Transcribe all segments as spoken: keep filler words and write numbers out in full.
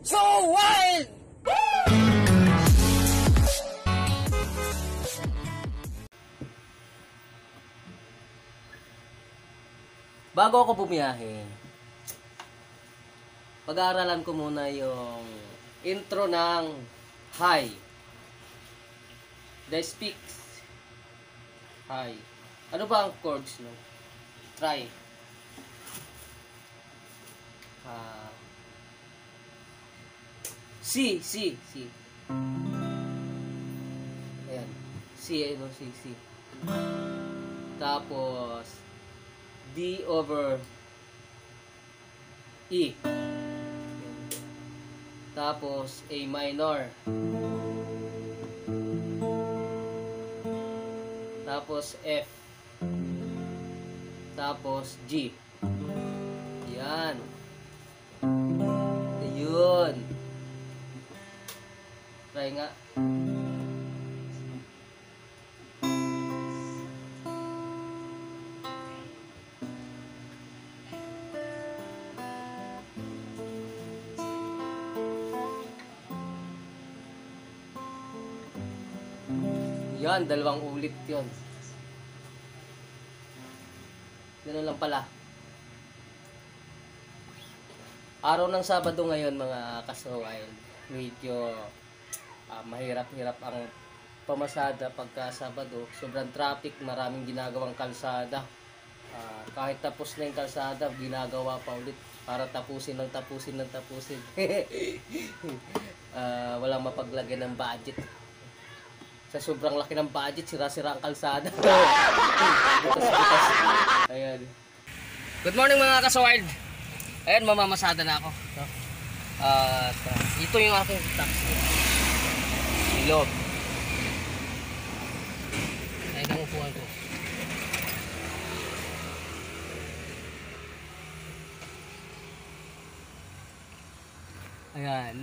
So wild! Bago ako bumiyahe, pag-aaralan ko muna yung intro ng Hi. The speaks. Hi. Ano ba ang chords, no? Try. Ah. C, C, C. Ayan. C, ano, C, C. Tapos, D over E. Tapos, A minor. Tapos, F. Tapos, G. Yan. Ayun. Try nga. Yan, dalawang ulit yun. Ganun lang pala. Araw ng Sabado ngayon mga kasaway. Medyo uh, mahirap-hirap ang pamasada pagka Sabado. Sobrang traffic, maraming ginagawang kalsada. Uh, kahit tapos na yung kalsada, ginagawa pa ulit para tapusin ng tapusin ng tapusin. uh, walang mapaglagay ng budget. Sa sobrang laki ng budget, sira-sira ang kalsada. Butas-butas. Ayan. Good morning mga kasaward. Ayan, mamamasada na ako. At uh, ito yung aking taxi. Ilog. Ayan ang upuan ko. Ayan.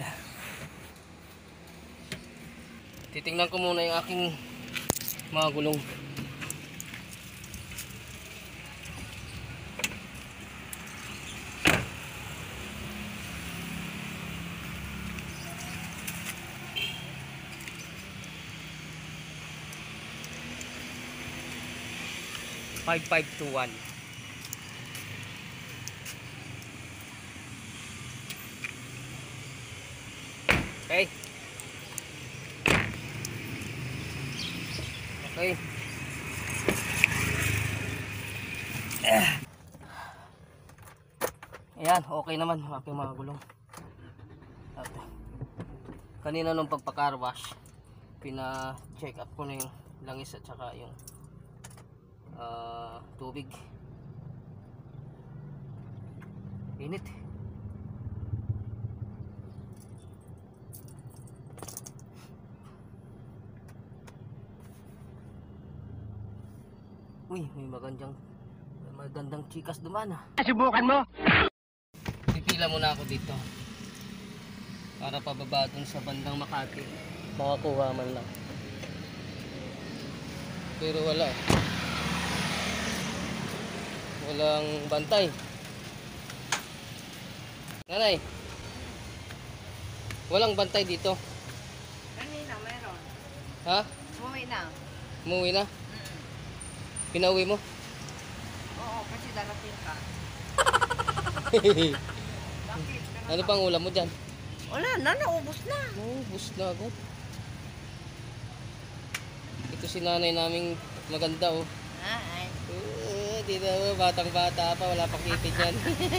Titingnan ko muna yung aking mga gulong. five five two one. Okay. Okay. Ayan, okay naman ang aking mga gulong. At, kanina nung pagpa-car wash, pina-check up ko na yung langis at saka yung uh, tubig. Init. Uy, may magandang magandang chikas duman ah. Subukan mo. Pipila muna ako dito para pababa dun sa bandang Makati. Makakuha man lang. Pero wala. Walang bantay. Nanay. Walang bantay dito. Kanina meron. Ha? Umuwi na. Umuwi na? Pinauwi mo? Oo, kasi darating ka. Bakit? Ano pang ulam mo dyan? Wala na, naubos na. Naubos na agad. Ito si nanay naming maganda oh. Ah, ay. Uh, di na batang bata pa, wala pang kitid yan.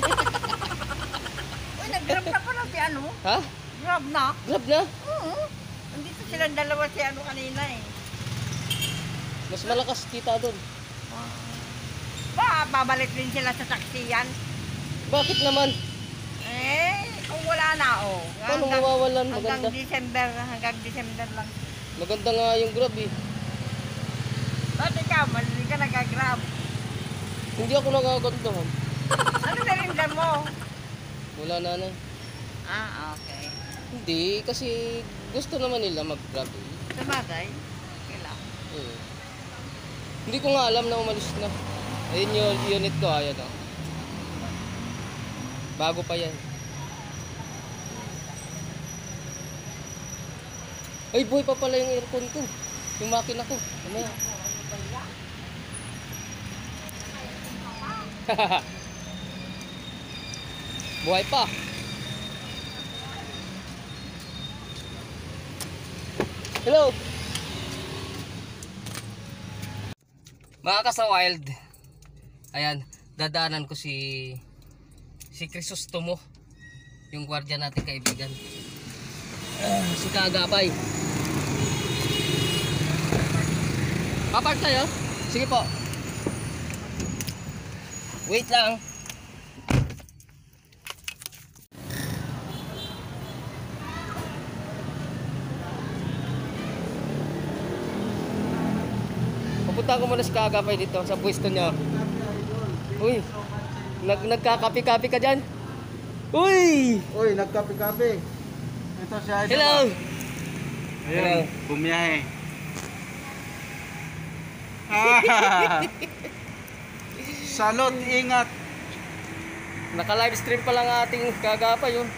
Uy, nag-grab na pa na si ano? Ha? Grab na? Grab na? Oo. Nandito silang dalawa si ano kanina eh. Mas malakas kita doon. Ba, babalik din sila sa taksiyan. Bakit naman? Eh, kung wala na oh. Paano mawawalan? Maganda. Hanggang December, hanggang December lang. Maganda nga yung Grab eh. Ba't ikaw, hindi ka nag-grab? Hindi ako nagaganda. Ano narindan mo? Wala nanay. Ah, okay. Hindi, kasi gusto naman nila mag-Grab eh. Sabagay. Kailan? Eh. Hindi ko nga alam na umalis na. Ayun yung unit ko, ayan o. Bago pa yan. Ay, buhay pa pala yung aircon ko. Yung makina ko. Ano? Buhay pa. Hello. Mga kasa-wild. Ayan, dadaanan ko si si Crisostomo, yung gwardiya natin kaibigan. Uh, si Kaagapay. Papark tayo? Sige po. Wait lang. Pupunta ko muna si Kaagapay dito sa pwesto niya. Uy, nag nagkakapi-kapi ka dyan? Uy! Uy, nagkape-kape. Ito si Idol. Hello! Hello. Bumiyahe. Ah! Salot, ingat. Naka-live stream pa lang ating Kaagapay yun.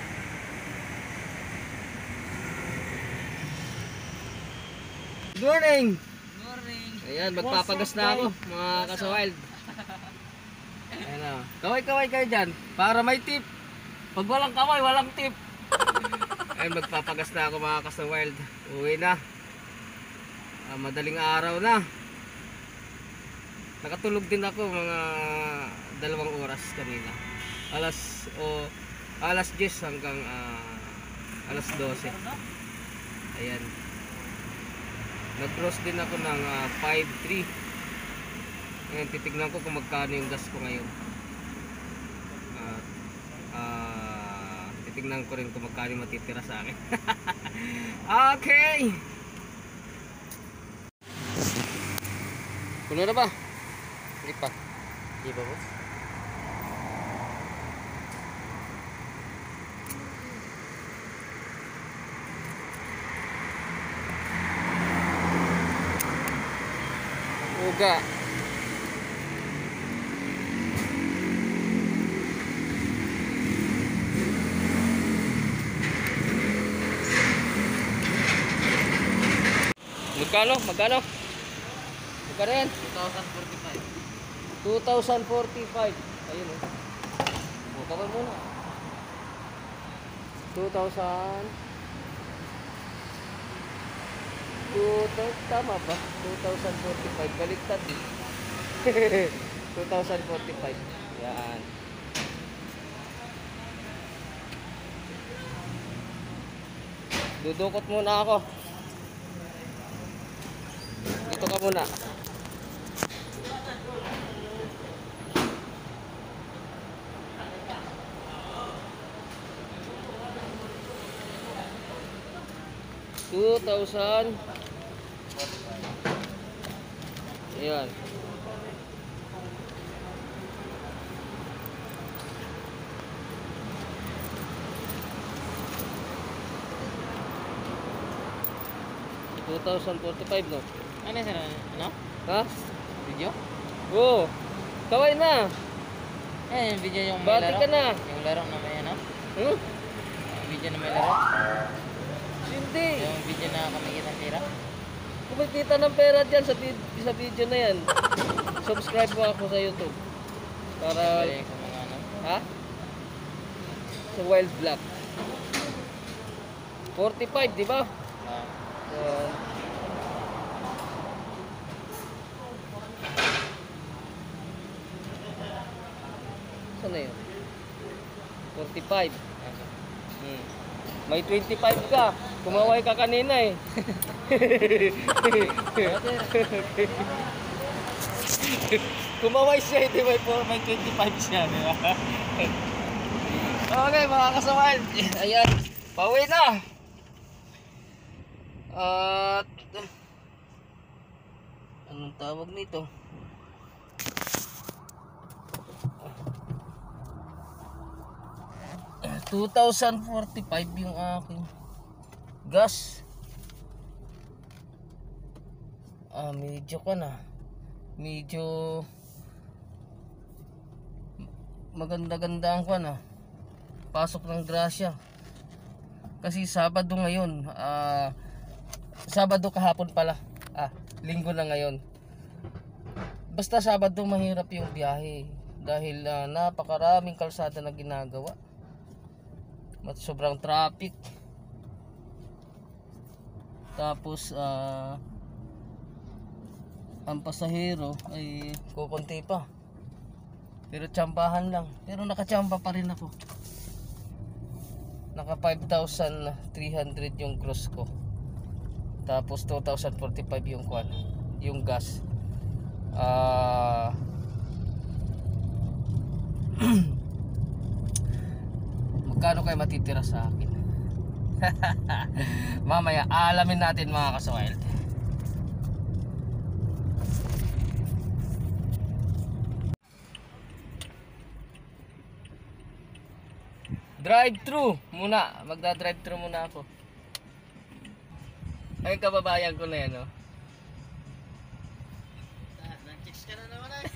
Good morning! Morning. Ayan, magpapagas na ako, mga kasa-wild. Ayan na. Kaway-kaway kayo dyan, para may tip. Pag walang kaway, walang tip. Ayan, magpapagas na ako, mga kasa-wild. Uwi na. Ah, madaling araw na. Nakatulog din ako mga dalawang oras kanina. Alas o alas diyes hanggang ah, alas dose. Ayan. Nag-cross din ako ng uh, five three. Ngayon titignan ko kung magkano yung gas ko ngayon. At uh, titignan ko rin kung magkano yung matitira sa akin. Okay. Puno na ba? Hindi pa. Hindi ba, boss? Uga. Magkano? Magkano? Magkano yan? two thousand forty-five. Ayun eh. O, kawal muna. two thousand. Two, tama ba? two thousand forty-five. Baliktad eh. two thousand forty-five. Yan. Dudukot muna ako. Dito ka muna. two thousand. Ayan. two thousand forty-five, no? Ano sir? Ano? Ha? Video? Oo. Kaway na. Eh, yung video yung may Bati laro. ka na. Yung laro na may ano? Hmm? Yung video na may laro. Hindi. Yung video na kumikita ng tira. Kumikita ng pera dyan sa, vid sa video na yan. Subscribe mo ako sa YouTube. Para... Balik sa mga ano. Ha? Sa Wild Black. forty-five, di ba? Ah, Uh, saan na yun? forty-five. ano? Hmm. May twenty-five ka. Kumaway ka kanina eh. Kumaway siya, hindi may, po- may twenty-five siya. Di ba? Okay mga kasawal. Ayan. Pauwi na. At anong tawag nito? two thousand forty-five yung aking gas. Ah, medyo ka na. Medyo maganda-ganda ang ka na. Pasok ng grasya. Kasi Sabado ngayon, ah Sabado kahapon pala. Ah, linggo na ngayon. Basta Sabado mahirap yung biyahe dahil ah, napakaraming kalsada na ginagawa. Mat sobrang traffic. Tapos ah ang pasahero ay kukunti pa. Pero tsambahan lang. Pero nakachamba pa rin ako. Naka five thousand three hundred yung gross ko. Tapos two thousand forty-five yung kwan, yung gas. Ah magkano kayo matitira sa akin? Mamaya alamin natin mga ka-Wild. Drive-thru muna. Magda-drive-thru muna ako. Ay kababayan ko na yan, no? Nag-chicks ka na naman eh.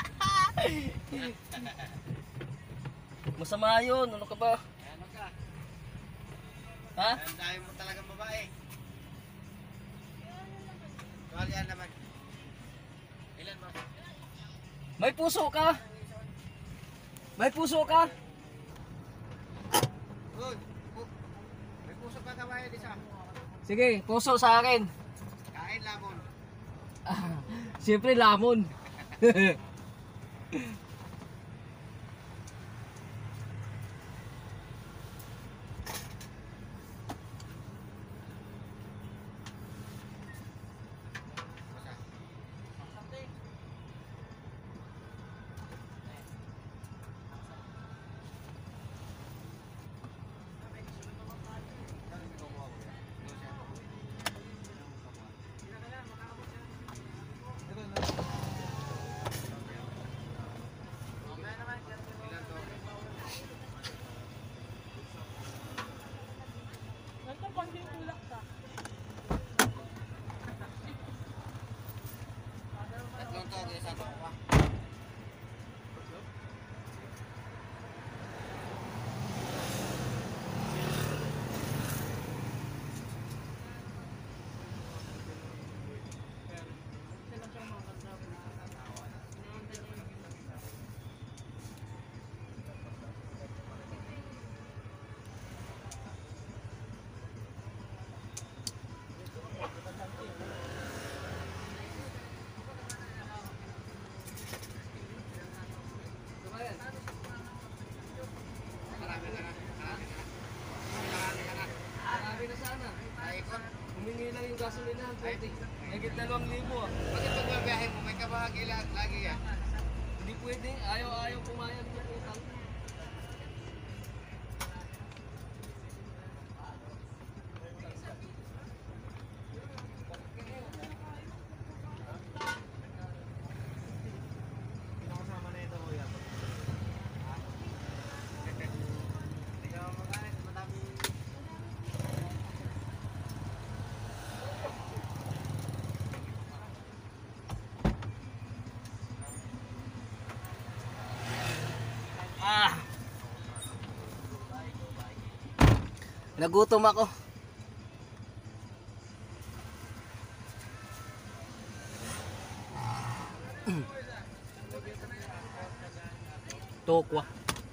Masama yun. Ano ka ba? Ano ka? Ha? Ang dami mo talagang babae. Tuwal yan naman. Ilan ba? May puso ka? May puso ka? Uy, pu- may puso pa kabayan isa. Sige, puso sa akin. Kain lamon. Ah, siyempre lamon. Tatlong to, isa to pa. Marami ka na. Marami ka na. Marami ka na. Sabi na sana. Naikot. Humingi lang yung gasolina. Higit dalawang libo ah. Bakit pag mabiyahe mo, may kabahagi lang lagi yan. Hindi pwede. Ayaw-ayaw pumayag ng utang. Kasama na ito, kuya. Hindi ka magalit, madami. Ah! Nagutom ako. Tokwa.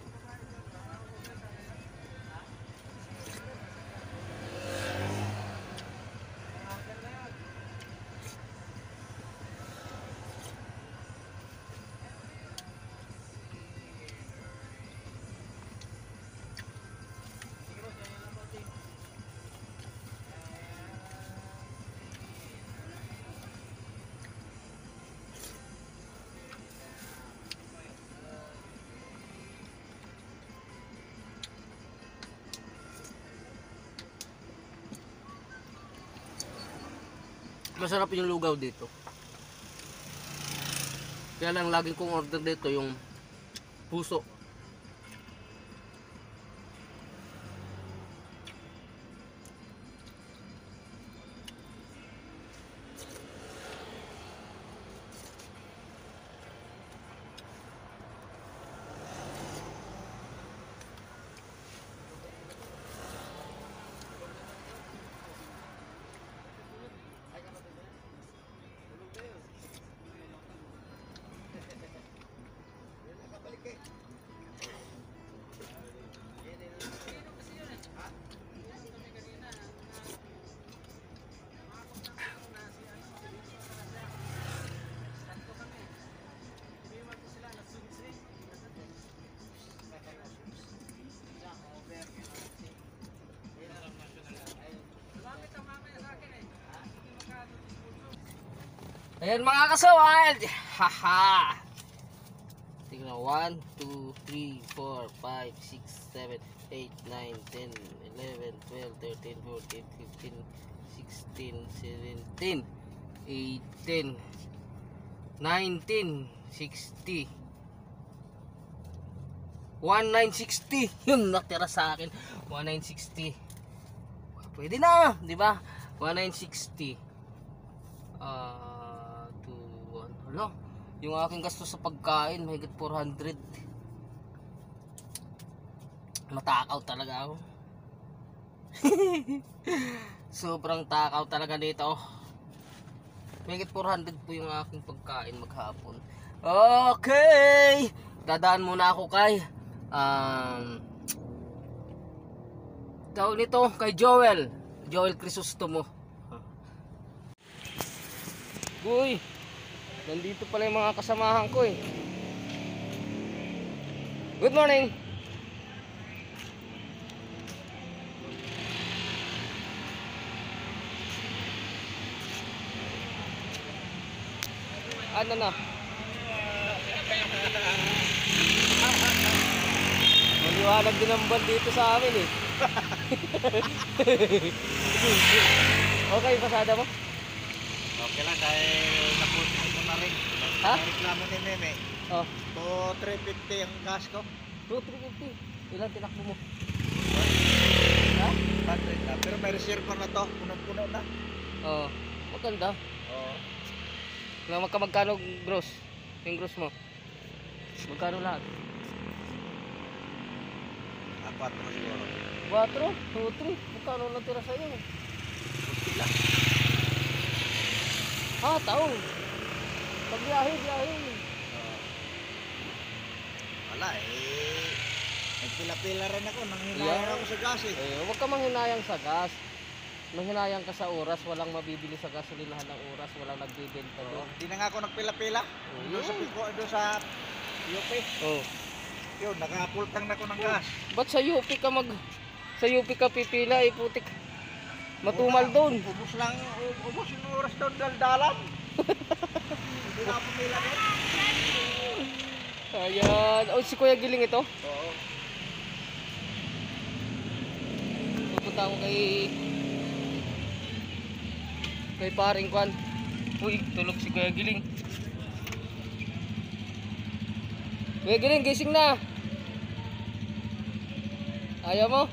Masarap yung lugaw dito. Kaya lang lagi kong order dito yung puso. Ayan mga ka-wild. Haha. Tingnan, one, two, three, four, five, six, seven, eight, nine, ten, eleven, twelve, thirteen, fourteen, fifteen, sixteen, seventeen, eighteen, nineteen, sixty. nineteen sixty. Yun natira sa akin. nineteen sixty. Pwede na, di ba? nineteen sixty. Ah, uh, two, one. Hala, yung aking gasto sa pagkain, mahigit four hundred. Matakaw talaga ako. Sobrang takaw talaga dito. Mahigit four hundred po yung aking pagkain maghapon. Okay, dadaan muna ako kay um, tawag nito, kay Joel Joel Crisostomo. Uy, nandito pala yung mga kasamahan ko eh. Good morning. Ano na? Maliwanag din ang buwan dito sa amin eh. Okay, pasada mo? Okay lang, dahil napunta ko na rin. Ha? Reklamo ni Meme. Oh, To three fifty ang gas ko. two three fifty. Ilan tinakbo mo? Ha? one hundred na. Pero may reserve na to. Puno-puno na. Oh, maganda. Oo. Kung magka magkano gross? Yung gross mo? Magkano lahat? Apat na siguro. four, two, three. Magkano natira sa'yo? fifty lang. Ha, taong. Pagbiyahe, biyahe. Oo. Wala eh. Nagpila-pila rin ako. Nanghinayang Yeah. ako sa gas eh. Eh, huwag ka manghinayang sa gas. Manghinayang ka sa oras, walang mabibili sa gasolinahan ng oras, walang nagbibenta Oo. doon. Di na nga ako nagpila-pila. Doon sa Pico, doon sa U P. Oh. Yun, nakapultang na ako ng gas. Ba't sa U P ka mag sa U P ka pipila, eh putik. Matumal doon. Ubus lang, u- ubus yung oras doon daldalan. Hindi na ako pumila doon. Ayan. Oh, si Kuya Giling ito. Oo. Pupunta ako kay kay paring Kwan. Uy, tulog si Kuya Giling. Kuya Giling, gising na. Ayaw mo?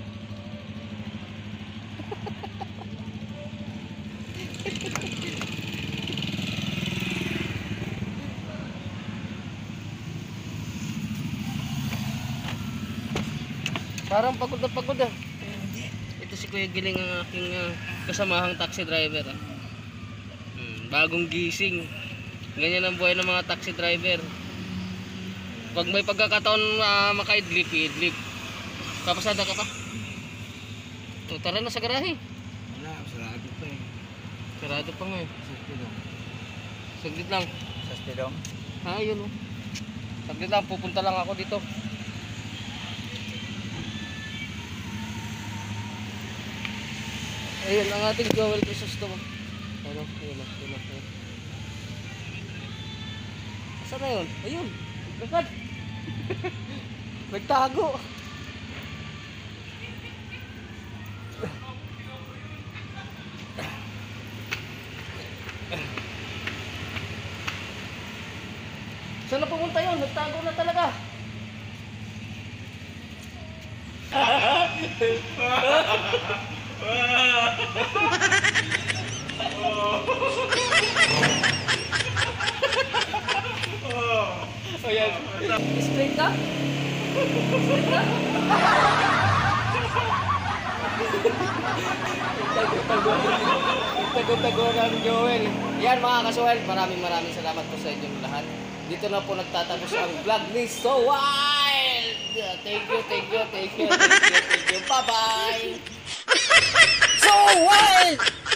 Parang pagod na pagod ah. Ito si Kuya Giling ang aking uh, kasamahang taxi driver ah. Hmm, bagong gising. Ganyan ang buhay ng mga taxi driver. Pag may pagkakataon uh, makaidlip, idlip. Papasada ka pa? O, tara na sa garahe. Wala, sarado pa eh. Sarado pa nga eh. Sa Stidong. Saglit lang. Sa Stidong? Ha, yun oh. Saglit lang, pupunta lang ako dito. Ayun, ang ating Joel Crisostomo. Ano, ayun, ayun, ayun. Saan na yun? Ayun, nagkad. Nagtago. Saan na pumunta yun? Nagtago na talaga. Oh, yan. Straight ka? Straight ka? Tago-tago ng Joel. Yan mga kasuhel, maraming maraming salamat po sa inyong lahat. Dito na po nagtatapos ang vlog ni So Wild. Thank you, thank you, thank you, thank you, thank you. Bye-bye. So Wild!